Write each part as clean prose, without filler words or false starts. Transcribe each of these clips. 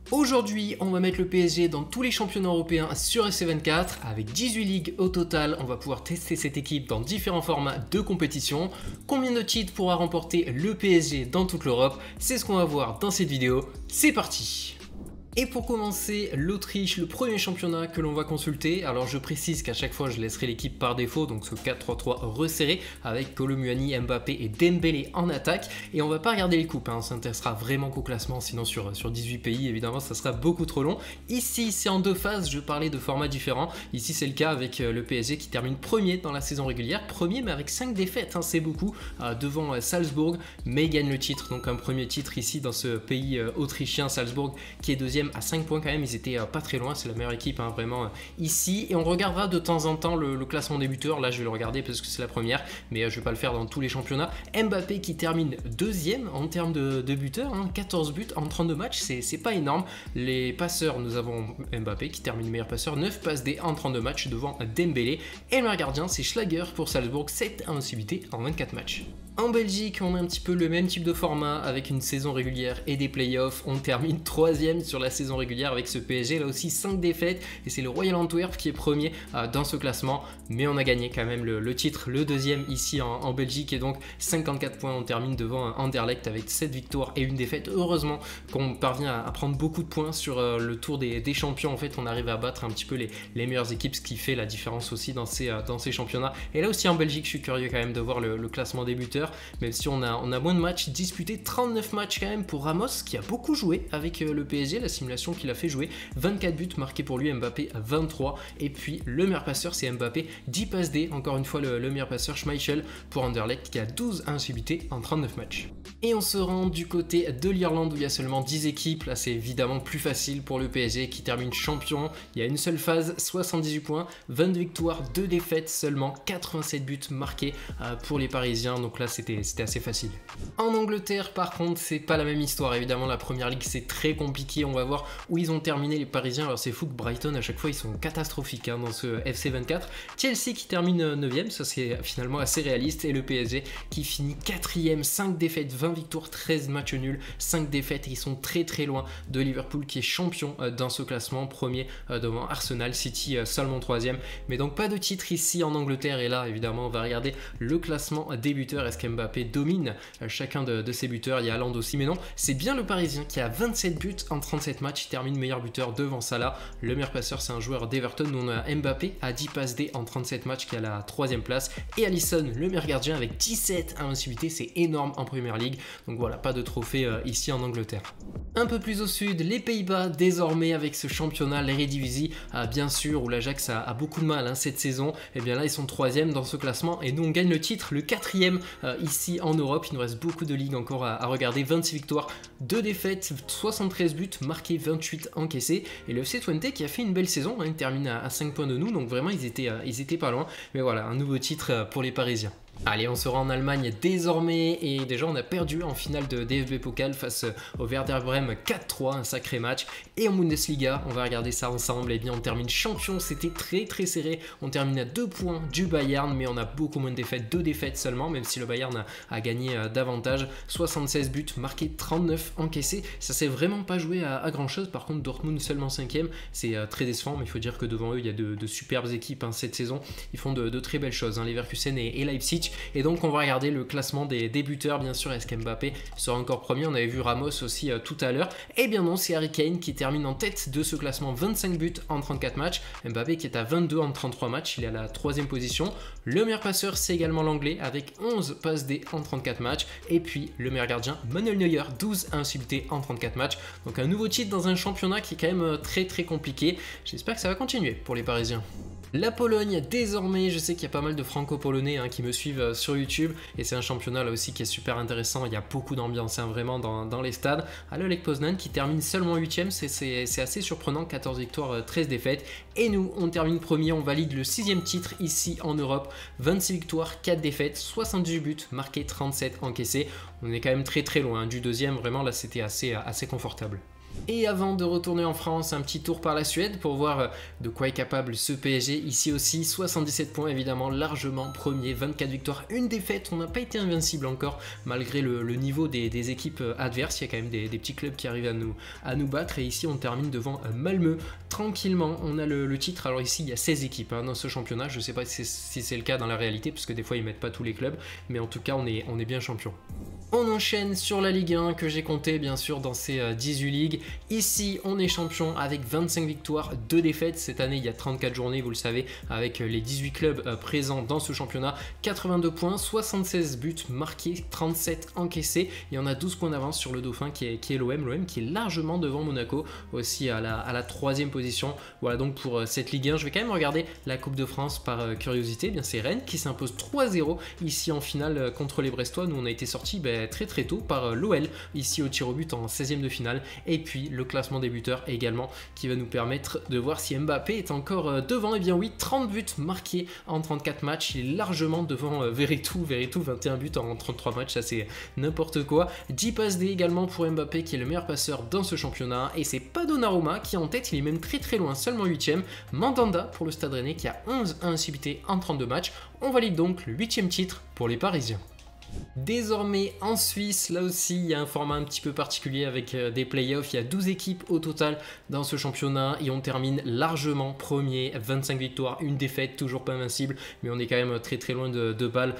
Aujourd'hui, on va mettre le PSG dans tous les championnats européens sur FC24. Avec 18 ligues au total, on va pouvoir tester cette équipe dans différents formats de compétition. Combien de titres pourra remporter le PSG dans toute l'Europe? C'est ce qu'on va voir dans cette vidéo. C'est parti! Et pour commencer, l'Autriche, le premier championnat que l'on va consulter. Alors je précise qu'à chaque fois je laisserai l'équipe par défaut, donc ce 4-3-3 resserré avec Kolo Muani, Mbappé et Dembélé en attaque. Et on va pas regarder les coupes, on s'intéressera vraiment qu'au classement, sinon sur 18 pays évidemment ça sera beaucoup trop long. Ici c'est en deux phases, je parlais de formats différents. Ici c'est le cas avec le PSG qui termine premier dans la saison régulière, premier mais avec 5 défaites, c'est beaucoup, devant Salzbourg, mais il gagne le titre, donc un premier titre ici dans ce pays autrichien, Salzbourg qui est deuxième à 5 points quand même, ils étaient pas très loin, c'est la meilleure équipe vraiment ici. Et on regardera de temps en temps le classement des buteurs, là je vais le regarder parce que c'est la première, mais je vais pas le faire dans tous les championnats. Mbappé qui termine deuxième en termes de buteurs, 14 buts en 32 matchs, c'est pas énorme. Les passeurs, nous avons Mbappé qui termine meilleur passeur, 9 passes D en 32 matchs devant Dembélé. Et le meilleur gardien c'est Schlager pour Salzbourg, 7 invincibilités en 24 matchs. En Belgique, on a un petit peu le même type de format avec une saison régulière et des playoffs. On termine 3ème sur la saison régulière avec ce PSG, là aussi 5 défaites et c'est le Royal Antwerp qui est premier dans ce classement. Mais on a gagné quand même le titre, le deuxième ici en Belgique, et donc 54 points. On termine devant Anderlecht avec 7 victoires et une défaite. Heureusement qu'on parvient à prendre beaucoup de points sur le tour des champions. En fait, on arrive à battre un petit peu les meilleures équipes, ce qui fait la différence aussi dans ces championnats. Et là aussi en Belgique, je suis curieux quand même de voir le classement des buteurs. Même si on a moins de matchs disputés, 39 matchs quand même pour Ramos qui a beaucoup joué avec le PSG, la simulation qu'il a fait jouer, 24 buts marqués pour lui, Mbappé à 23, et puis le meilleur passeur c'est Mbappé, 10 passes D, encore une fois le meilleur passeur Schmeichel pour Anderlecht qui a 12 invincibilités en 39 matchs. Et on se rend du côté de l'Irlande où il y a seulement 10 équipes, là c'est évidemment plus facile pour le PSG qui termine champion. Il y a une seule phase, 78 points, 22 victoires, 2 défaites seulement, 87 buts marqués pour les Parisiens, donc là c'était assez facile. En Angleterre par contre c'est pas la même histoire, évidemment la première ligue c'est très compliqué, on va voir où ils ont terminé les Parisiens. Alors c'est fou que Brighton à chaque fois ils sont catastrophiques dans ce FC24. Chelsea qui termine 9ème, ça c'est finalement assez réaliste, et le PSG qui finit 4ème, 5 défaites, 20 victoires, 13 matchs nuls, 5 défaites, et ils sont très loin de Liverpool qui est champion dans ce classement, premier devant Arsenal, City seulement 3ème, mais donc pas de titre ici en Angleterre. Et là évidemment on va regarder le classement des buteurs. Est-ce qu'Mbappé domine chacun de ses buteurs? Il y a Haaland aussi, mais non, c'est bien le Parisien qui a 27 buts en 37 matchs, il termine meilleur buteur devant Salah. Le meilleur passeur c'est un joueur d'Everton, on a Mbappé à 10 passes D en 37 matchs qui a la 3ème place, et Alisson le meilleur gardien avec 17 invincibilités, c'est énorme en première ligue. Donc voilà, pas de trophée ici en Angleterre. Un peu plus au sud, les Pays-Bas désormais avec ce championnat, l'Eredivisie, bien sûr, où l'Ajax a beaucoup de mal cette saison. Et bien là ils sont 3ème dans ce classement, et nous on gagne le titre, le 4ème ici en Europe. Il nous reste beaucoup de ligues encore à regarder, 26 victoires, 2 défaites, 73 buts marqués, 28 encaissés, et le FC Twente qui a fait une belle saison, il termine à 5 points de nous, donc vraiment ils étaient pas loin. Mais voilà, un nouveau titre pour les Parisiens. Allez, on sera en Allemagne désormais, et déjà on a perdu en finale de DFB Pokal face au Werder Bremen 4-3, un sacré match. Et en Bundesliga, on va regarder ça ensemble, et bien on termine champion, c'était très serré, on termine à 2 points du Bayern, mais on a beaucoup moins de défaites, 2 défaites seulement, même si le Bayern a gagné davantage, 76 buts marqués, 39 encaissés, ça s'est vraiment pas joué à grand chose. Par contre Dortmund seulement 5ème, c'est très décevant, mais il faut dire que devant eux il y a de superbes équipes cette saison, ils font de très belles choses, Leverkusen et Leipzig. Et donc on va regarder le classement des buteurs, bien sûr. Est-ce qu'Mbappé sera encore premier? On avait vu Ramos aussi tout à l'heure. Et bien non, c'est Harry Kane qui termine en tête de ce classement, 25 buts en 34 matchs. Mbappé qui est à 22 en 33 matchs, il est à la 3ème position. Le meilleur passeur c'est également l'anglais avec 11 passes D en 34 matchs. Et puis le meilleur gardien Manuel Neuer, 12 invincibilités en 34 matchs. Donc un nouveau titre dans un championnat qui est quand même très compliqué. J'espère que ça va continuer pour les Parisiens. La Pologne désormais, je sais qu'il y a pas mal de franco-polonais qui me suivent sur YouTube, et c'est un championnat là aussi qui est super intéressant, il y a beaucoup d'ambiance vraiment dans les stades. Le Lech Poznan qui termine seulement 8ème, c'est assez surprenant, 14 victoires, 13 défaites, et nous on termine premier, on valide le 6ème titre ici en Europe, 26 victoires, 4 défaites, 78 buts marqués, 37 encaissés. On est quand même très loin du deuxième, vraiment là c'était assez confortable. Et avant de retourner en France, un petit tour par la Suède pour voir de quoi est capable ce PSG. Ici aussi, 77 points évidemment, largement premier, 24 victoires, une défaite. On n'a pas été invincible encore malgré le niveau des équipes adverses. Il y a quand même des petits clubs qui arrivent à nous battre. Et ici, on termine devant Malmö. Tranquillement, on a le titre. Alors ici, il y a 16 équipes dans ce championnat. Je ne sais pas si c'est le cas dans la réalité, parce que des fois, ils ne mettent pas tous les clubs. Mais en tout cas, on est bien champion. On enchaîne sur la Ligue 1 que j'ai compté bien sûr dans ces 18 ligues. Ici, on est champion avec 25 victoires, 2 défaites. Cette année, il y a 34 journées, vous le savez, avec les 18 clubs présents dans ce championnat. 82 points, 76 buts marqués, 37 encaissés. Il y en a 12 points d'avance sur le Dauphin qui est l'OM. L'OM qui est largement devant Monaco, aussi à la 3e position. Voilà donc pour cette Ligue 1. Je vais quand même regarder la Coupe de France par curiosité. Eh bien, c'est Rennes qui s'impose 3-0 ici en finale contre les Brestois. Nous, on a été sortis très tôt par l'OL ici au tir au but en 16e de finale. Et puis le classement des buteurs également qui va nous permettre de voir si Mbappé est encore devant. Et bien oui, 30 buts marqués en 34 matchs. Il est largement devant Veretout, 21 buts en 33 matchs, ça c'est n'importe quoi. 10 passes D également pour Mbappé qui est le meilleur passeur dans ce championnat. Et c'est pas Donnarumma qui est en tête, il est même très loin, seulement 8e. Mandanda pour le Stade Rennais qui a 11 invincibilités en 32 matchs. On valide donc le 8e titre pour les Parisiens. Désormais en Suisse, là aussi il y a un format un petit peu particulier avec des playoffs. Il y a 12 équipes au total dans ce championnat et on termine largement premier, 25 victoires, une défaite, toujours pas invincible, mais on est quand même très loin de Bâle,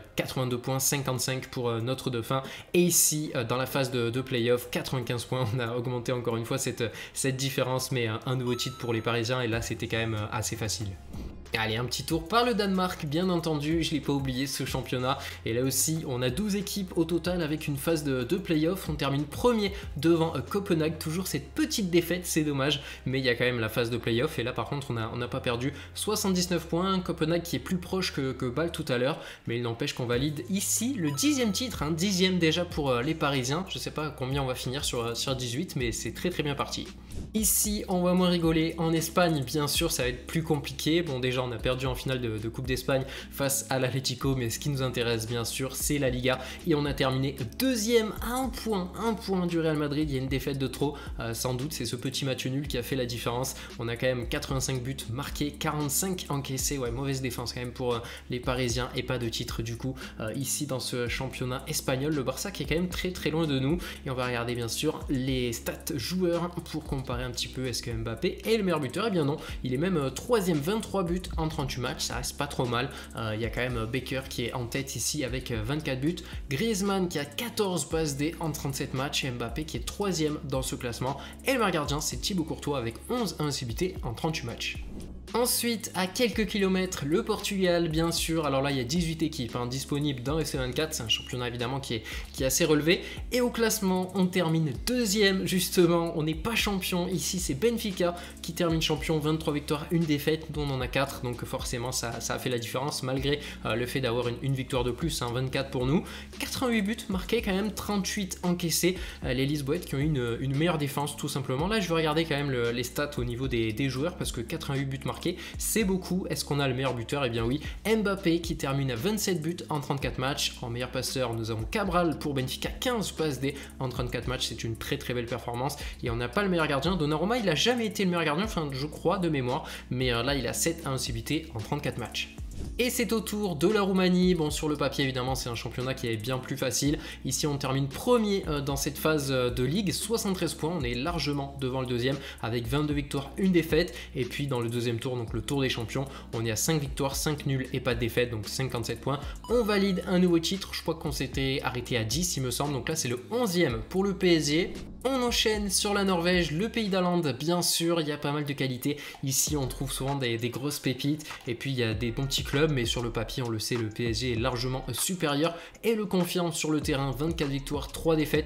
82 points, 55 pour notre Dauphin. Et ici dans la phase de playoffs, 95 points, on a augmenté encore une fois cette différence, mais un nouveau titre pour les Parisiens et là c'était quand même assez facile. Allez, un petit tour par le Danemark, bien entendu, je ne l'ai pas oublié ce championnat. Et là aussi, on a 12 équipes au total avec une phase de play-off. On termine premier devant Copenhague, toujours cette petite défaite, c'est dommage. Mais il y a quand même la phase de play-off et là par contre, on n'a pas perdu. 79 points, Copenhague qui est plus proche que Bâle tout à l'heure. Mais il n'empêche qu'on valide ici le 10e titre, 10e déjà pour les Parisiens. Je ne sais pas combien on va finir sur 18, mais c'est très bien parti. Ici, on va moins rigoler. En Espagne, bien sûr, ça va être plus compliqué. Bon, déjà, on a perdu en finale de Coupe d'Espagne face à l'Atlético, mais ce qui nous intéresse, bien sûr, c'est la Liga. Et on a terminé deuxième à un point du Real Madrid. Il y a une défaite de trop, sans doute. C'est ce petit match nul qui a fait la différence. On a quand même 85 buts marqués, 45 encaissés. Ouais, mauvaise défense quand même pour les Parisiens et pas de titre du coup ici dans ce championnat espagnol. Le Barça qui est quand même très loin de nous. Et on va regarder, bien sûr, les stats joueurs pour comparer un petit peu. Est-ce que Mbappé est le meilleur buteur? Eh bien non, il est même 3e, 23 buts en 38 matchs, ça reste pas trop mal. Il y a quand même Baker qui est en tête ici avec 24 buts, Griezmann qui a 14 passes D en 37 matchs et Mbappé qui est 3e dans ce classement. Et le meilleur gardien, c'est Thibaut Courtois avec 11 invincibilités en 38 matchs. Ensuite, à quelques kilomètres, le Portugal, bien sûr. Alors là, il y a 18 équipes disponibles dans FC24. C'est un championnat évidemment qui est assez relevé. Et au classement, on termine deuxième, justement. On n'est pas champion. Ici, c'est Benfica qui termine champion. 23 victoires, une défaite, dont on en a 4. Donc forcément, ça a fait la différence, malgré le fait d'avoir une victoire de plus. 24 pour nous. 88 buts marqués, quand même 38 encaissés. Les Lisboètes qui ont une meilleure défense, tout simplement. Là, je vais regarder quand même les stats au niveau des joueurs, parce que 88 buts marqués, c'est beaucoup. Est-ce qu'on a le meilleur buteur? Eh bien oui, Mbappé qui termine à 27 buts en 34 matchs. En meilleur passeur, nous avons Cabral pour Benfica, 15 passes D en 34 matchs. C'est une très belle performance. Et on n'a pas le meilleur gardien. Donnarumma, il n'a jamais été le meilleur gardien, enfin je crois de mémoire. Mais là, il a 7 invincibilités en 34 matchs. Et c'est au tour de la Roumanie. Bon, sur le papier, évidemment, c'est un championnat qui est bien plus facile. Ici, on termine premier dans cette phase de ligue, 73 points. On est largement devant le deuxième avec 22 victoires, une défaite. Et puis, dans le deuxième tour, donc le tour des champions, on est à 5 victoires, 5 nuls et pas de défaite, donc 57 points. On valide un nouveau titre. Je crois qu'on s'était arrêté à 10, il me semble. Donc là, c'est le 11e pour le PSG. On enchaîne sur la Norvège, le pays d'Åland, bien sûr, il y a pas mal de qualité. Ici, on trouve souvent des grosses pépites et puis il y a des bons petits clubs, mais sur le papier, on le sait, le PSG est largement supérieur et le confirme sur le terrain. 24 victoires, 3 défaites,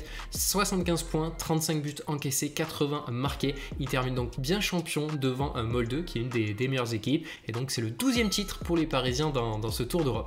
75 points, 35 buts encaissés, 80 marqués. Il termine donc bien champion devant Molde, qui est une des meilleures équipes. Et donc, c'est le 12e titre pour les Parisiens dans ce Tour d'Europe.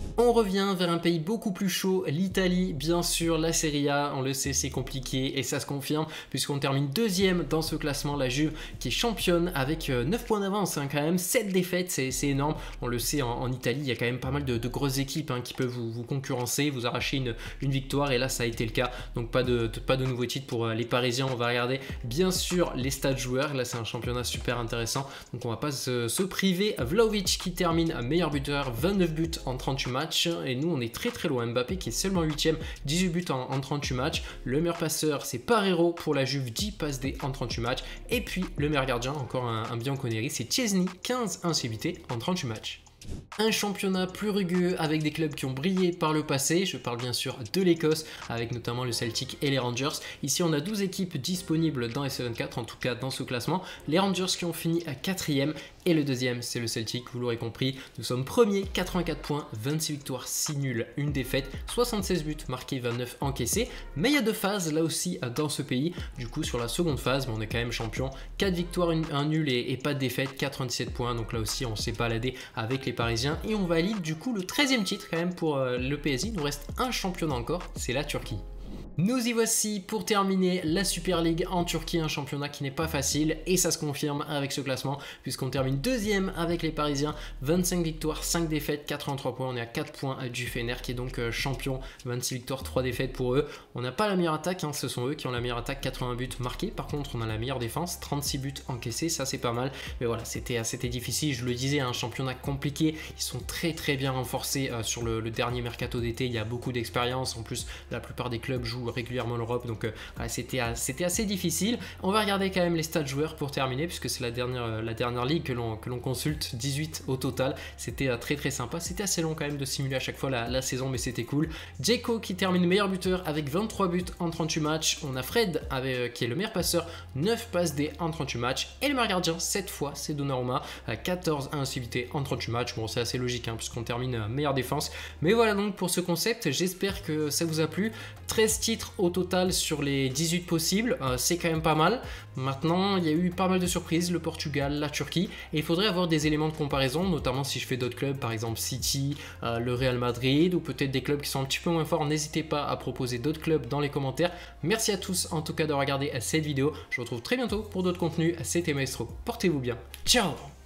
On revient vers un pays beaucoup plus chaud, l'Italie, bien sûr, la Serie A, on le sait, c'est compliqué et ça se confirme puisqu'on termine deuxième dans ce classement, la Juve qui est championne avec 9 points d'avance, hein, quand même, 7 défaites, c'est énorme. On le sait, en Italie, il y a quand même pas mal de grosses équipes, hein, qui peuvent vous concurrencer, vous arracher une victoire et là ça a été le cas, donc pas de nouveau titre pour les Parisiens. On va regarder bien sûr les stats joueurs, là c'est un championnat super intéressant, donc on va pas se priver. Vlahovic qui termine meilleur buteur, 29 buts en 38 matchs. Et nous on est très loin. Mbappé qui est seulement 8ème, 18 buts en 38 matchs. Le meilleur passeur c'est Parreiro pour la Juve, 10 passes D en 38 matchs. Et puis le meilleur gardien, encore un Bianconeri, c'est Szczesny, 15 insévités en 38 matchs. Un championnat plus rugueux avec des clubs qui ont brillé par le passé. Je parle bien sûr de l'Écosse avec notamment le Celtic et les Rangers. Ici on a 12 équipes disponibles dans S24, en tout cas dans ce classement. Les Rangers qui ont fini à 4ème et le deuxième c'est le Celtic, vous l'aurez compris. Nous sommes premiers, 84 points, 26 victoires, 6 nuls, 1 défaite, 76 buts marqués, 29 encaissés. Mais il y a 2 phases là aussi dans ce pays. Du coup sur la seconde phase, on est quand même champion. 4 victoires, 1 nul et pas de défaite, 97 points. Donc là aussi on s'est baladé avec les Parisiens et on valide du coup le 13e titre quand même pour le PSG. Il nous reste un championnat encore, c'est la Turquie. Nous y voici pour terminer la Super League en Turquie, un championnat qui n'est pas facile et ça se confirme avec ce classement puisqu'on termine deuxième avec les Parisiens, 25 victoires, 5 défaites, 83 points, on est à 4 points du Fener qui est donc champion, 26 victoires, 3 défaites pour eux. On n'a pas la meilleure attaque, hein, ce sont eux qui ont la meilleure attaque, 80 buts marqués, par contre on a la meilleure défense, 36 buts encaissés, ça c'est pas mal, mais voilà, c'était difficile, je le disais, un championnat compliqué, ils sont très bien renforcés sur le dernier mercato d'été, il y a beaucoup d'expérience, en plus la plupart des clubs jouent régulièrement l'Europe, donc voilà, c'était assez difficile. On va regarder quand même les stats joueurs pour terminer puisque c'est la dernière ligue que l'on consulte, 18 au total. C'était très sympa, c'était assez long quand même de simuler à chaque fois la saison, mais c'était cool. Dzeko qui termine meilleur buteur avec 23 buts en 38 matchs. On a Fred qui est le meilleur passeur, 9 passes D en 38 matchs, et le meilleur gardien cette fois c'est Donnarumma, 14 inactivités en 38 matchs. Bon, c'est assez logique, hein, puisqu'on termine meilleure défense, mais voilà donc pour ce concept. J'espère que ça vous a plu. 13 titres au total sur les 18 possibles, c'est quand même pas mal. Maintenant il y a eu pas mal de surprises, le Portugal, la Turquie, et il faudrait avoir des éléments de comparaison, notamment si je fais d'autres clubs, par exemple City, le Real Madrid, ou peut-être des clubs qui sont un petit peu moins forts. N'hésitez pas à proposer d'autres clubs dans les commentaires. Merci à tous en tout cas de regarder cette vidéo, je vous retrouve très bientôt pour d'autres contenus. C'était Maestro, portez-vous bien, ciao.